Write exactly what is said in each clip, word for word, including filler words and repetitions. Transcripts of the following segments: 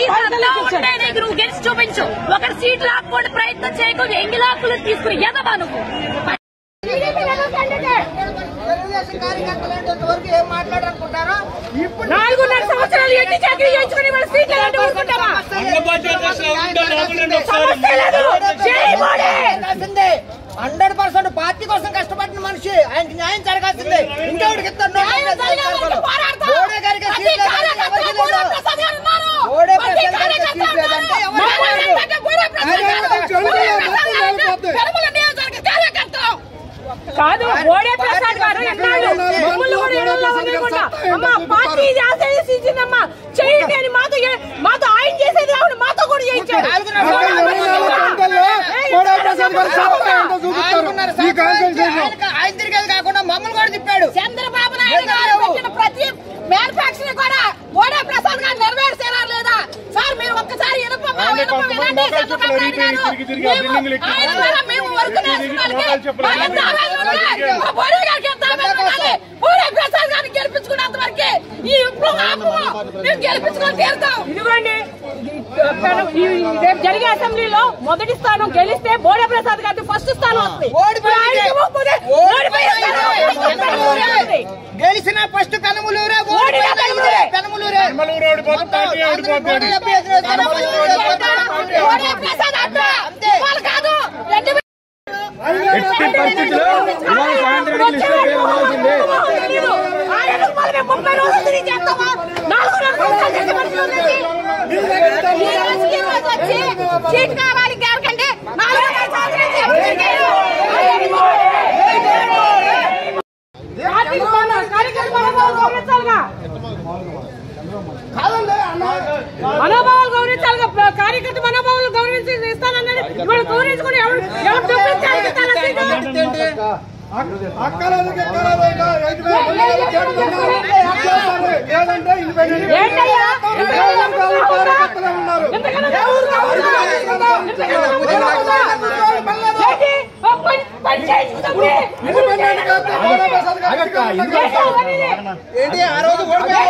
నువ్వు గెలిచి చూపించు. ఒకటి సీట్ లాక్కోండి ప్రయత్నం చేయకుండా ఎంగి లాక్కులు తీసుకుని ఎదవా నువ్వు. నాలుగున్నర సంవత్సరాలు ఎన్ని చాకరీ చేయించుకుని మన సీట్లు హండ్రెడ్ పర్సెంట్ పార్టీ కోసం కష్టపడిన మనిషి, ఆయనకి న్యాయం జరగాల్సిందే. ఇంకెవరికి కాదు బోడే ప్రసాద్ గారు పార్టీ ఆశించిందమ్మా చేయండి అని మాతో మాతో ఆయన చేసేది రావును మాతో కూడా చేయించాడు. ఆయన తిరిగేది కాకుండా మమ్మల్ని కూడా తిప్పాడు. చంద్రబాబు నాయుడు గారు పెట్టిన ప్రతి మ్యానుఫాక్చరింగ్ కూడా బోడే ప్రసాద్ గారు నెరవేర్చేలా లేదా సార్? మీరు ఒక్కసారి వినపమ్మా వినపం వినండి. చంద్రబాబు నాయుడు గారు ఆయన ద్వారా మేము వర్క్ నేర్చుకోవాలి. బోడే గారికి ఎంత ఆవేదన, బోడే ప్రసాద్ గారిని గెలిపించుకున్నంత వరకే ఈ మేము గెలిపించుకొని తీరుతాం. ఇదిగోండి రేపు జరిగే అసెంబ్లీలో మొదటి స్థానం గెలిస్తే బోడే ప్రసాద్ గారికి ఫస్ట్ స్థానం వస్తుంది. గెలిచిన ఫస్ట్ కనుమలూరే కనుమలూరే కాదు. ముప్పై రోజులు తిరిగి చేస్తామా? సీట్ కావాలి ఎవరికంటే మనోభావాలు గౌరవించాలిగా. కార్యకర్త మనోభావాలు గౌరవించి ఇస్తానన్నది ఇవాళ గౌరవించుకుని ఎవరు ఎవరు ఏంటి ఆ రోజు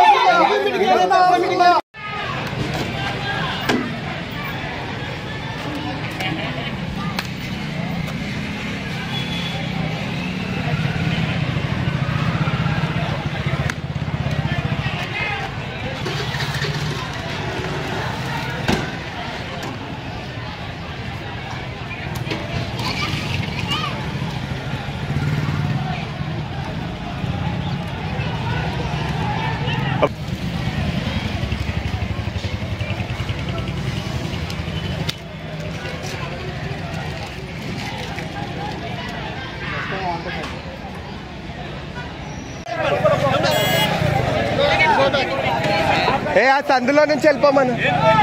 ఏ ఆ సందులో నుంచి వెళ్ళిపోమను.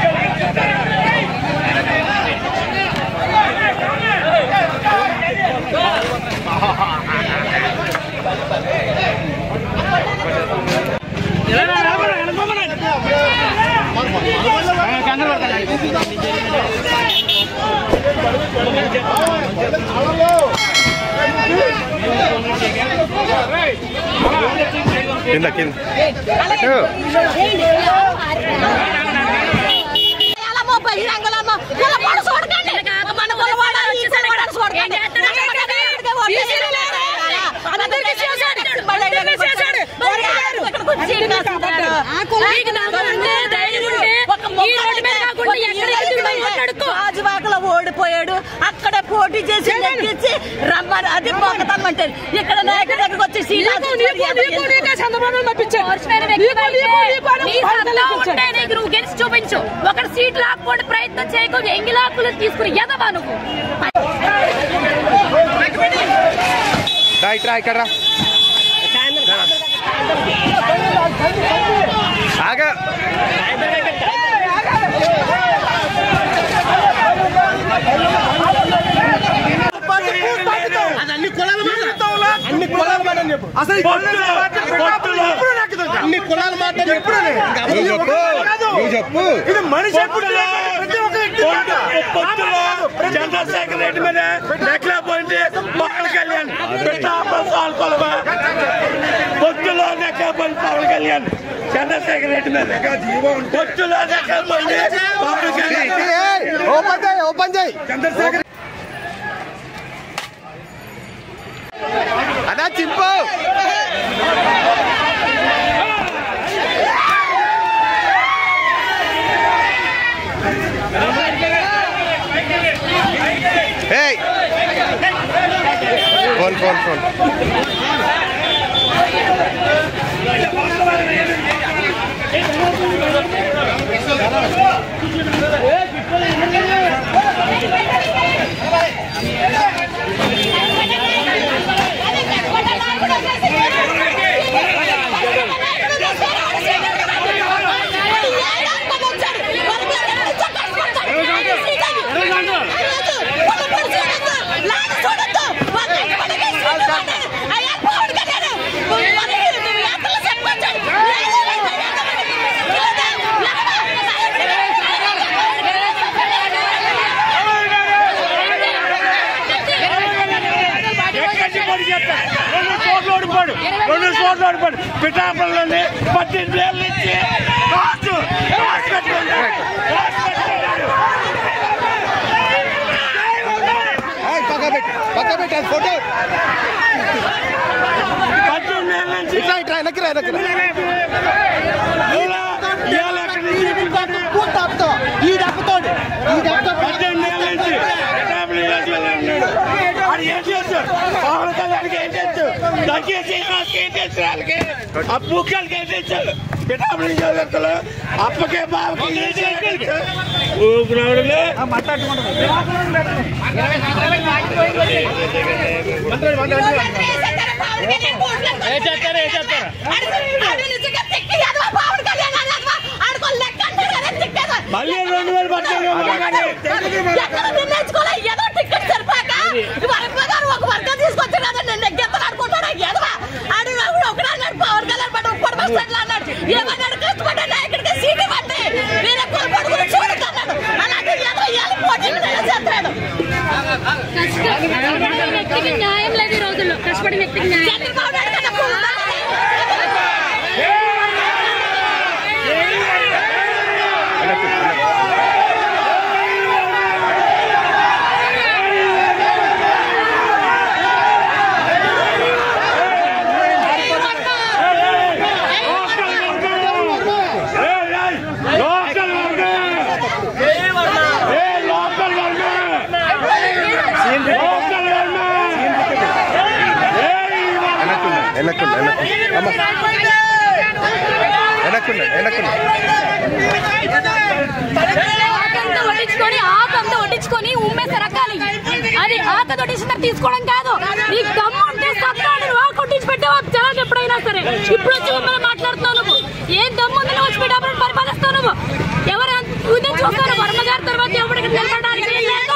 కింద కింద రాజువాకలో ఓడిపోయాడు, అక్కడే పోటీ చేసి నెగ్గించి రమ్మని అది పోకతమ్మంటారు. ఇక్కడ నాయకుడి దగ్గరకు వచ్చి నువ్వు గెలిచి చూపించు. ఒకటి సీట్ లాక్కోండి ప్రయత్నం చేయకుండా ఎంగి లాక్కులు తీసుకుని ఎదవా నువ్వు. ఇట్రా ఇక్కడ ఆగా అన్ని కులాల అన్ని కులాల మాట అసలు అన్ని కులాల మాట ఎప్పుడు చెప్పు. ఇది మనిషి ప్రతి ఒక్క వ్యక్తి పొత్తులో చంద్రశేఖర్ రెడ్డి మీద నెక్కలేకపోయింది పవన్ కళ్యాణ్ పిఠాపురం పొత్తులో నెక్కలేకపోయింది పవన్ కళ్యాణ్ చంద్రశేఖర్ రెడ్డి మీద పొత్తులో నెక్కలేకపోయింది పవన్ కళ్యాణ్ ఓపెన్ చేయి ఓపెన్ చేయి చంద్రశేఖర్ అన్నా చింపు ఫోన్ ఫోన్ ఫోన్ రెండు చోట్ల ఓడిపోయాడు పిఠాపురంలోని పద్దెనిమిది ఏళ్ళ నుంచి రాజు పక్క పెట్టి పక్క పెట్టి ఫోటో పద్దెనిమిది ఏళ్ళ నుంచి వెనక్కి రా వెనక్కి ఈ దెబ్బతోడు ఈ దెబ్బతో పద్దెనిమిది ఏళ్ళ నుంచి అది ఏం చేస్తారు పవన్ కళ్యాణ్కి ఏం చేస్తారు దగ్గర శ్రీనివాస్కి ఏం చేస్తారు వాళ్ళకి ఆ బుక్కలకి ఏం చేస్తారు పిఠాపురం నియోజకవర్గంలో అప్పకే బాబుకి ఏం చేస్తారు ఊపిరావుడులే మళ్ళీ రెండు వేల పద్దెనిమిది ఒక వర్గం తీసుకొచ్చి కదా నేను నెగ్గెత్తలు ఆడుకుంటాడు ఎదవా ఆడినప్పుడు ఒకడు అన్నాడు పవన్ కళ్యాణ్ పట్టు ఉప్పటి బస్టాండ్లో అన్నాడు ఏమన్నాడు కష్టపడ్డా నాయకుడికి సీటు పట్టి వేరే కొడుకులు చూడకన్నాడు అలాంటి ఎదవ ఇవాళ పోటీలు చేస్తాడు కష్టపడిన వ్యక్తికి న్యాయం లేదు ఈ రోజుల్లో కష్టపడిన వ్యక్తికి న్యాయం చంద్రబాబు నాయుడు కదా వెనక్కుండా వెనక్కుండా వెనక్కుండా ఆకంతా వడ్డించుకొని ఆకంతా వడ్డించుకొని ఉమ్మేసి రకాలి అది ఆక వడ్డించిన తీసుకోవడం కాదు నీకు దమ్ము ఉంటే సత్తాడు ఆ కొట్టించి పెట్టావా జనాలు ఎప్పుడైనా సరే ఇప్పుడు వచ్చి మిమ్మల్ని మాట్లాడుతున్నావు నువ్వు ఏం దమ్ము ఉందని వచ్చి పెట్టామని పరిపాలిస్తావు నువ్వు ఎవరు ఉదయం చూస్తారు వర్మ గారి తర్వాత ఎవరికి నిలబడడానికి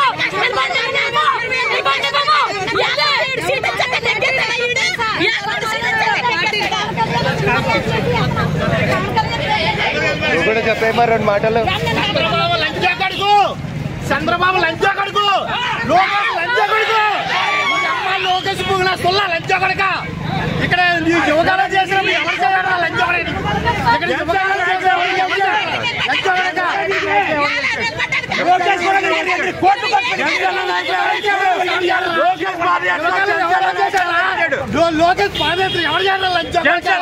నువ్వు కూడా చెప్పే మరి రెండు మాటలు చంద్రబాబు లంచా కడుకు చంద్రబాబు లంచా కడుకు లోకేష్ లంచా కడుకు లోకేష్ పువ్వుల సొల్ల లంచా కడక ఇక్కడ యువకాలు చేసినప్పుడు ఎవరు చేయాలి లంచా కడకి ఇక్కడ యువకాలు చేసినప్పుడు లంచా కడక లోకేష్ లోకేష్ పాదయాత్ర ఎవరు చేయాలి లంచా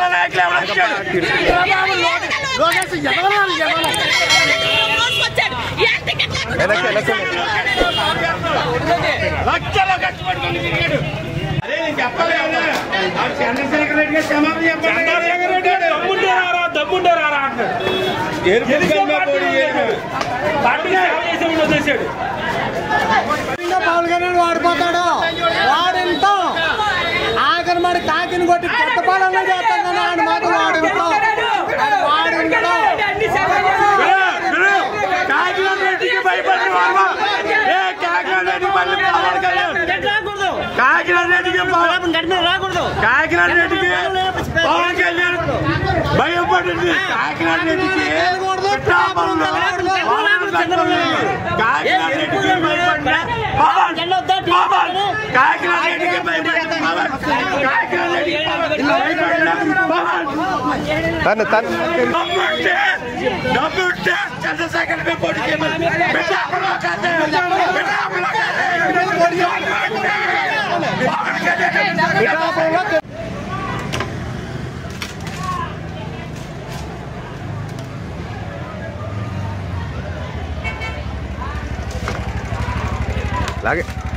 లోకేష్ ఎవరు లక్షలో కష్టపడుకొని తిరిగాడు అదే నేను చెప్పాలి కదా చంద్రశేఖర్ రెడ్డి గారు క్షమాపణ చెప్పాలి చంద్రశేఖర్ రెడ్డి దమ్ముంటారా దమ్ముంటారా అంటాడు పవన్ కళ్యాణ్ వాడిపోతాడు వాడింత ఆఖరి మరి కాకిని కొట్టి కొత్త పాలన చేస్తాను ఆయన మాత్రం వాడింతో వాడింతో కాకినాడ రెడ్డికి భయపడి ఏ కాకినాడ రెడ్డి మళ్ళీ పవన్ కళ్యాణ్ కాకినాడ రెడ్డికి రాకూడదు కాకినాడ రెడ్డికి పవన్ కళ్యాణ్ భయపడింది కాకినాడ రెడ్డికి కాకినాడ రెడ్డికి భయపడ్డా పవన్ పవన్ కాకినాడ రెడ్డికి భయపడ్డా పవన్ కాకినాడ రెడ్డికి భయపడ్డా పవన్ తను తను డబ్బుంటే డబ్బుంటే చంద్రశేఖర్ కి పోటీ చేయమని పెట్టాపలో కాదే పెట్టాపలో కాదే పవన్ కళ్యాణ్ లాగే